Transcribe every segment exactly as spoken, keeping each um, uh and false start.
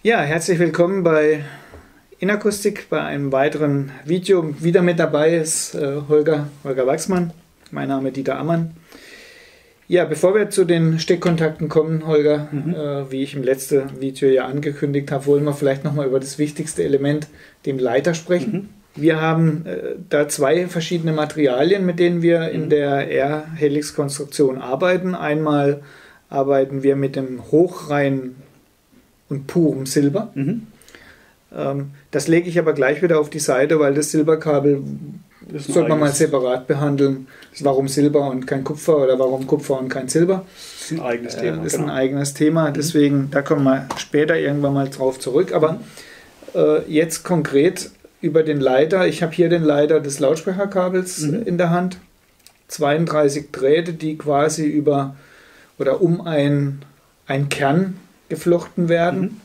Ja, herzlich willkommen bei Inakustik, bei einem weiteren Video. Wieder mit dabei ist äh, Holger, Holger Wachsmann, mein Name Dieter Ammann. Ja, bevor wir zu den Steckkontakten kommen, Holger, mhm. äh, wie ich im letzten Video ja angekündigt habe, wollen wir vielleicht nochmal über das wichtigste Element, dem Leiter, sprechen. Mhm. Wir haben äh, da zwei verschiedene Materialien, mit denen wir mhm. in der R-Helix-Konstruktion arbeiten. Einmal arbeiten wir mit dem hochreinen und purem Silber. Mhm. Ähm, das lege ich aber gleich wieder auf die Seite, weil das Silberkabel das sollte man mal separat behandeln. Warum Silber und kein Kupfer oder warum Kupfer und kein Silber? Das ist ein eigenes äh, Thema. Das ist genau. ein eigenes Thema, deswegen, da kommen wir später irgendwann mal drauf zurück. Aber mhm. äh, jetzt konkret über den Leiter. Ich habe hier den Leiter des Lautsprecherkabels mhm. in der Hand. zweiunddreißig Drähte, die quasi über oder um ein, ein Kern geflochten werden.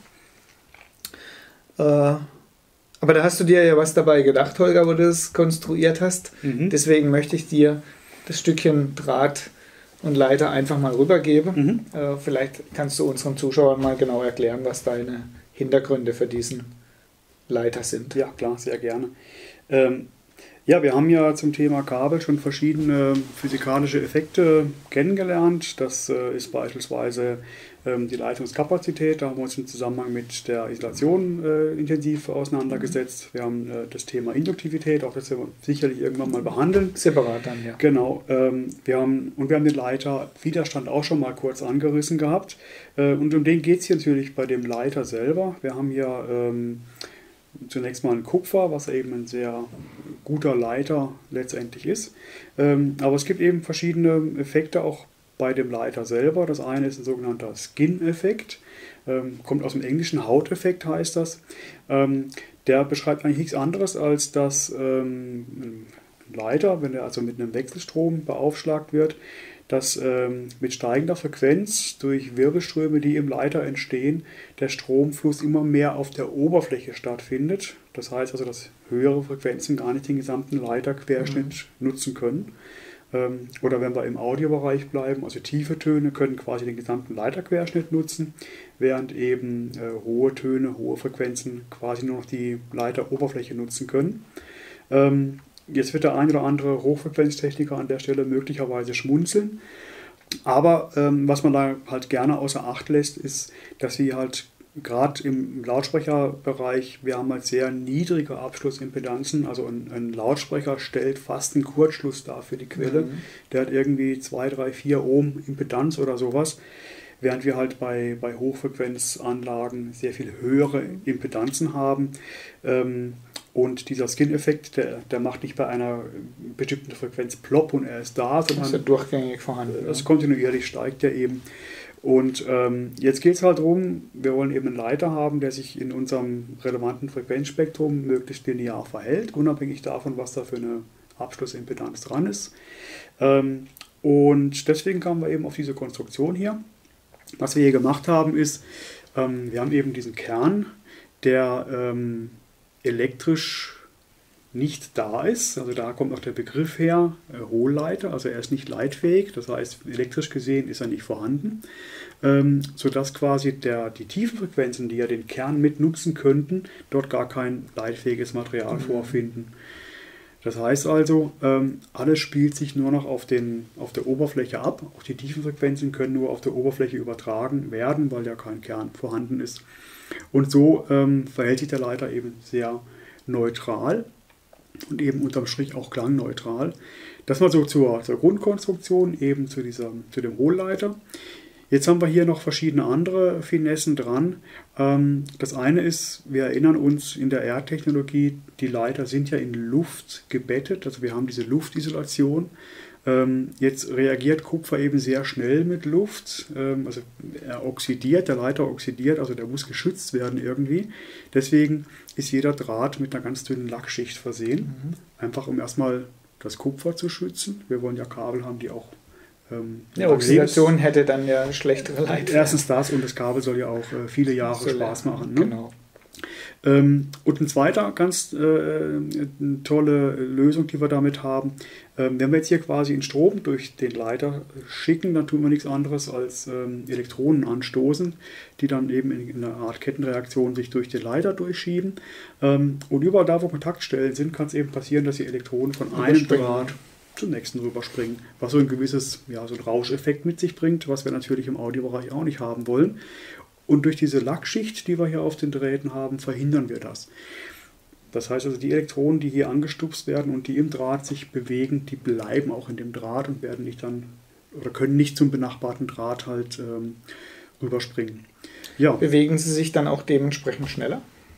Mhm. Äh, aber da hast du dir ja was dabei gedacht, Holger, wo du das konstruiert hast. Mhm. Deswegen möchte ich dir das Stückchen Draht und Leiter einfach mal rübergeben. Mhm. Äh, vielleicht kannst du unseren Zuschauern mal genau erklären, was deine Hintergründe für diesen Leiter sind. Ja, klar, sehr gerne. Ähm, ja, wir haben ja zum Thema Kabel schon verschiedene physikalische Effekte kennengelernt. Das äh, ist beispielsweise ähm, die Leitungskapazität. Da haben wir uns im Zusammenhang mit der Isolation äh, intensiv auseinandergesetzt. Wir haben äh, das Thema Induktivität, auch das werden wir sicherlich irgendwann mal behandeln. Separat dann, ja. Genau. Ähm, wir haben, und wir haben den Leiterwiderstand auch schon mal kurz angerissen gehabt. Äh, und um den geht es hier natürlich bei dem Leiter selber. Wir haben hier ähm, zunächst mal ein Kupfer, was eben ein sehr guter Leiter letztendlich ist. Ähm, aber es gibt eben verschiedene Effekte auch bei dem Leiter selber. Das eine ist ein sogenannter Skin-Effekt. Ähm, kommt aus dem Englischen, Hauteffekt heißt das. Ähm, der beschreibt eigentlich nichts anderes, als dass ähm, ein Leiter, wenn er also mit einem Wechselstrom beaufschlagt wird, dass ähm, mit steigender Frequenz durch Wirbelströme, die im Leiter entstehen, der Stromfluss immer mehr auf der Oberfläche stattfindet. Das heißt also, dass höhere Frequenzen gar nicht den gesamten Leiterquerschnitt mhm. nutzen können. Ähm, oder wenn wir im Audiobereich bleiben, also tiefe Töne können quasi den gesamten Leiterquerschnitt nutzen, während eben äh, hohe Töne, hohe Frequenzen quasi nur noch die Leiteroberfläche nutzen können. Ähm, Jetzt wird der ein oder andere Hochfrequenztechniker an der Stelle möglicherweise schmunzeln. Aber ähm, was man da halt gerne außer Acht lässt, ist, dass sie halt gerade im Lautsprecherbereich, wir haben halt sehr niedrige Abschlussimpedanzen. Also ein, ein Lautsprecher stellt fast einen Kurzschluss dar für die Quelle. Mhm. Der hat irgendwie zwei, drei, vier Ohm Impedanz oder sowas. Während wir halt bei, bei Hochfrequenzanlagen sehr viel höhere Impedanzen haben. Ähm, Und dieser Skin-Effekt, der, der macht nicht bei einer bestimmten Frequenz plopp und er ist da, sondern ist ja durchgängig vorhanden. Das kontinuierlich steigt er eben. Und ähm, jetzt geht es halt darum, wir wollen eben einen Leiter haben, der sich in unserem relevanten Frequenzspektrum möglichst linear verhält, unabhängig davon, was da für eine Abschlussimpedanz dran ist. Ähm, und deswegen kamen wir eben auf diese Konstruktion hier. Was wir hier gemacht haben ist, ähm, wir haben eben diesen Kern, der ähm, elektrisch nicht da ist, also da kommt auch der Begriff her, äh, Hohlleiter, also er ist nicht leitfähig, das heißt elektrisch gesehen ist er nicht vorhanden, ähm, sodass quasi der, die tiefen Frequenzen, die ja den Kern mit nutzen könnten, dort gar kein leitfähiges Material mhm. vorfinden. Das heißt also, ähm, alles spielt sich nur noch auf, den, auf der Oberfläche ab, auch die tiefen Frequenzen können nur auf der Oberfläche übertragen werden, weil ja kein Kern vorhanden ist. Und so ähm, verhält sich der Leiter eben sehr neutral und eben unterm Strich auch klangneutral. Das mal so zur, zur Grundkonstruktion, eben zu, dieser, zu dem Hohlleiter. Jetzt haben wir hier noch verschiedene andere Finessen dran. Ähm, das eine ist, wir erinnern uns in der R-Technologie, die Leiter sind ja in Luft gebettet, also wir haben diese Luftisolation. Ähm, jetzt reagiert Kupfer eben sehr schnell mit Luft, ähm, also er oxidiert, der Leiter oxidiert, also der muss geschützt werden irgendwie. Deswegen ist jeder Draht mit einer ganz dünnen Lackschicht versehen, mhm. einfach um erstmal das Kupfer zu schützen. Wir wollen ja Kabel haben, die auch ähm, ja, Oxidation hätte dann ja schlechtere Leiter. Erstens das und das Kabel soll ja auch äh, viele Jahre so Spaß machen. Ne? Genau. Ähm, und ein zweiter ganz äh, eine tolle Lösung, die wir damit haben, ähm, wenn wir jetzt hier quasi den Strom durch den Leiter schicken, dann tun wir nichts anderes als ähm, Elektronen anstoßen, die dann eben in, in einer Art Kettenreaktion sich durch den Leiter durchschieben. Ähm, und überall da, wo Kontaktstellen sind, kann es eben passieren, dass die Elektronen von einem Draht zum nächsten rüberspringen, was so ein gewisses, ja, so ein Rauscheffekt mit sich bringt, was wir natürlich im Audiobereich auch nicht haben wollen. Und durch diese Lackschicht, die wir hier auf den Drähten haben, verhindern wir das. Das heißt also, die Elektronen, die hier angestupst werden und die im Draht sich bewegen, die bleiben auch in dem Draht und werden nicht dann oder können nicht zum benachbarten Draht halt ähm, rüberspringen. Ja. Bewegen sie sich dann auch dementsprechend schneller?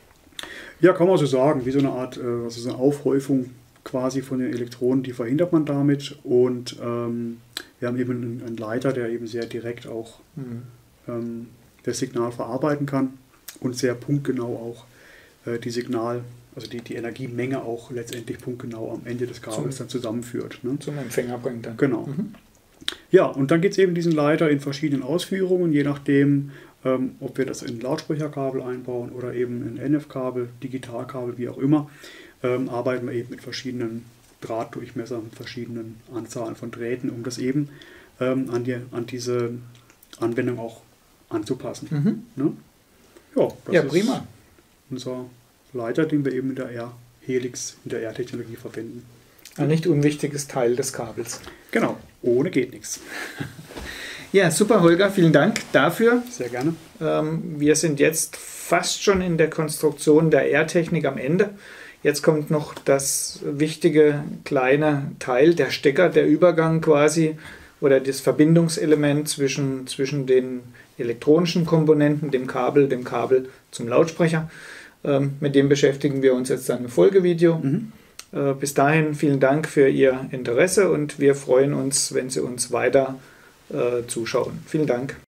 Ja, kann man so sagen, wie so eine Art, äh, also so eine Aufhäufung quasi von den Elektronen, die verhindert man damit. Und ähm, wir haben eben einen, einen Leiter, der eben sehr direkt auch mhm. ähm, das Signal verarbeiten kann und sehr punktgenau auch äh, die Signal, also die, die Energiemenge auch letztendlich punktgenau am Ende des Kabels zum, dann zusammenführt. Ne? Zum Empfänger bringt dann. Genau. Mhm. Ja, und dann gibt es eben diesen Leiter in verschiedenen Ausführungen, je nachdem, ähm, ob wir das in Lautsprecherkabel einbauen oder eben in N F-Kabel, Digitalkabel, wie auch immer, ähm, arbeiten wir eben mit verschiedenen Drahtdurchmessern, mit verschiedenen Anzahlen von Drähten, um das eben ähm, an, die, an diese Anwendung auch anzupassen. Mhm. Ne? Ja, das ja, ist prima. Unser Leiter, den wir eben in der R-Helix, in der R-Technologie verwenden. Ein nicht unwichtiges Teil des Kabels. Genau, ohne geht nichts. Ja, super, Holger, vielen Dank dafür. Sehr gerne. Ähm, wir sind jetzt fast schon in der Konstruktion der R-Technik am Ende. Jetzt kommt noch das wichtige kleine Teil, der Stecker, der Übergang quasi oder das Verbindungselement zwischen, zwischen den elektronischen Komponenten, dem Kabel, dem Kabel zum Lautsprecher. Ähm, mit dem beschäftigen wir uns jetzt dann im Folgevideo. Mhm. Äh, bis dahin vielen Dank für Ihr Interesse und wir freuen uns, wenn Sie uns weiter äh, zuschauen. Vielen Dank.